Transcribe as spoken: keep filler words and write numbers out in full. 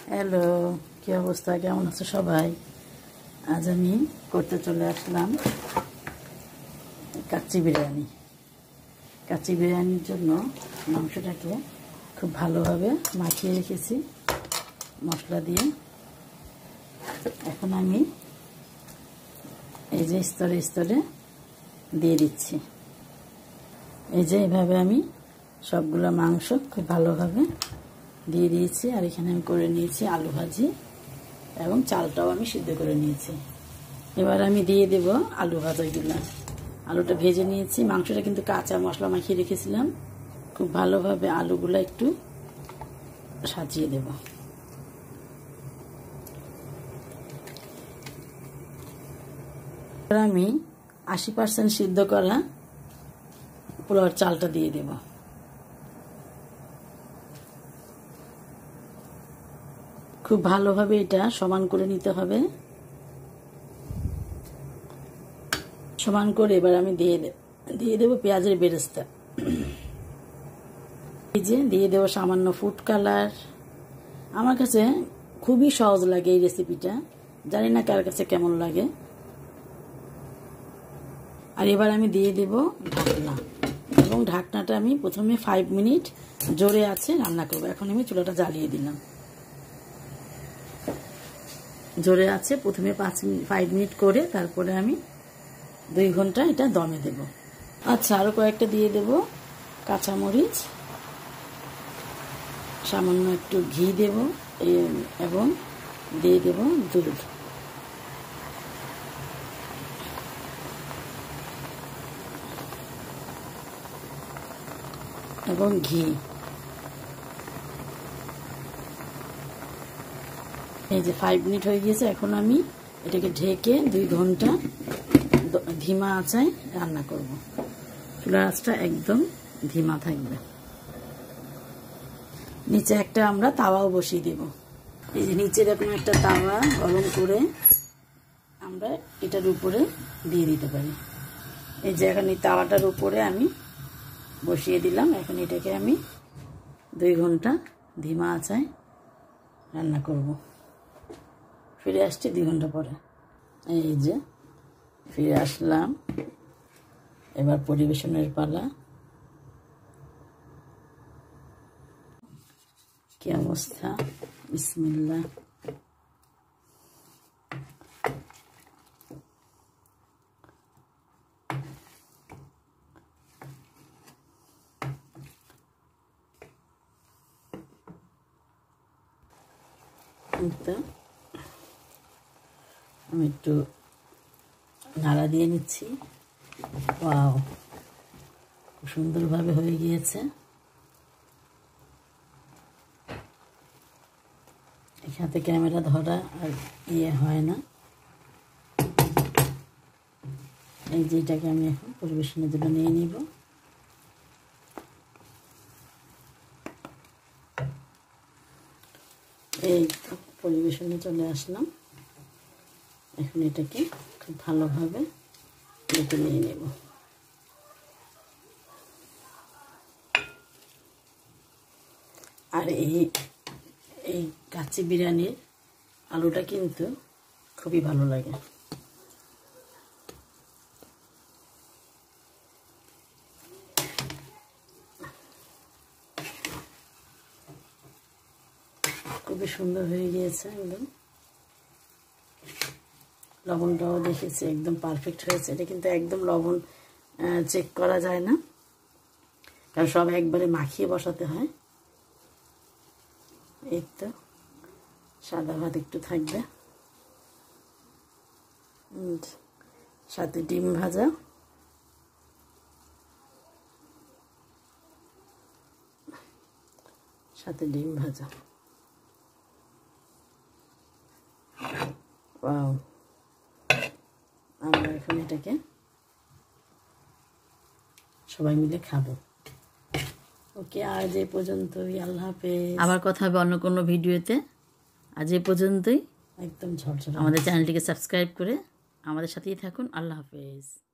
Hello, কি অবস্থা, কেমন আছো সবাই? আজ আমি করতে চলে আসলাম কাচ্চি বিরিয়ানি। কাচ্চি বিরিয়ানির জন্য মাংসটাকে খুব ভালোভাবে মাখিয়ে রেখেছি মশলা দিয়ে। এখন আমি এই যে স্তরে স্তরে দিয়ে দিচ্ছি। এই যে এভাবে আমি সবগুলো মাংস খুব ভালোভাবে দিয়ে দিয়েছি। আর এখানে আমি করে নিয়েছি আলু ভাজি এবং চালটাও আমি সিদ্ধ করে নিয়েছি। এবার আমি দিয়ে দেব আলু ভাজাগুলো। আলুটা ভেজে নিয়েছি, মাংসটা কিন্তু কাঁচা মশলা মাখিয়ে রেখেছিলাম। খুব ভালোভাবে আলুগুলো একটু সাজিয়ে দেব। এবার আমি আশি পার্সেন্ট সিদ্ধ করা পোলাওর চালটা দিয়ে দেব। খুব ভালোভাবে এটা সমান করে নিতে হবে। সমান করে এবার আমি দিয়ে দিয়ে দেবো পেঁয়াজের বেরেস্তা। এই যে দিয়ে দেবো সামান্য ফুড কালার। আমার কাছে খুবই সহজ লাগে এই রেসিপিটা, জানি না কার কাছে কেমন লাগে। আর এবার আমি দিয়ে দেব ঢাকনা, এবং ঢাকনাটা আমি প্রথমে ফাইভ মিনিট জোরে আছে রান্না করবো। এখন আমি চুলাটা জ্বালিয়ে দিলাম। জোরে আছে প্রথমে পাঁচ মিনিট ফাইভ মিনিট করে তারপরে আমি দুই ঘন্টা এটা দমে দেব। আচ্ছা, আরও কয়েকটা দিয়ে দেব কাঁচামরিচ, সামান্য একটু ঘি দেব এবং দিয়ে দেব দুধ। এবং ঘি। এই যে ফাইভ মিনিট হয়ে গিয়েছে। এখন আমি এটাকে ঢেকে দুই ঘন্টা ধিমা আঁচায় রান্না করব। চুলার আঁচটা একদম ধিমা থাকবে। নিচে একটা আমরা তাওয়াও বসিয়ে দেব। এই যে নিচে এরকম একটা তাওয়া গরম করে আমরা এটার উপরে দিয়ে দিতে পারি। এই যে এখন এই তাওয়াটার উপরে আমি বসিয়ে দিলাম। এখন এটাকে আমি দুই ঘন্টা ধিমা আঁচায় রান্না করব। ফিরে আসছি দুই ঘন্টা পরে। এই যে ফিরে আসলাম। এবার পরিবেশনের পালা। কি অবস্থা, বিসমিল্লাহ। আমি একটু নাড়া দিয়ে নিচ্ছি। ওয়াও, খুব সুন্দরভাবে হয়ে গিয়েছে। এখানে ক্যামেরা ধরা আর ইয়ে হয় না। এই যে এটাকে আমি এখন পরিবেশনের জন্য নিয়ে নিব। এই তো পরিবেশনে চলে আসলাম। এখন এটাকে খুব ভালোভাবে এটাকে নিয়ে নেব। আর এই এই কাচ্চি বিরিয়ানির আলুটা কিন্তু খুবই ভালো লাগে। খুবই সুন্দর হয়ে গিয়েছে একদম। লবণটাও দেখেছি একদম পারফেক্ট হয়েছে। এটা কিন্তু একদম লবণ চেক করা যায় না, কারণ সব একবারে মাখিয়ে বসাতে হয়। এই তো সাদা ভাত একটু থাকবে, সাথে ডিম ভাজা। সাথে ডিম ভাজা। ওয়াও, আমরা এখন এটাকে সবাই মিলে খাবো। ওকে, আজ এই পর্যন্তই। আল্লাহ হাফেজ। আবার কথা হবে অন্য কোনো ভিডিওতে। আজ এই পর্যন্তই। একদম ঝরঝরে। আমাদের চ্যানেলটিকে সাবস্ক্রাইব করে আমাদের সাথেই থাকুন। আল্লাহ হাফেজ।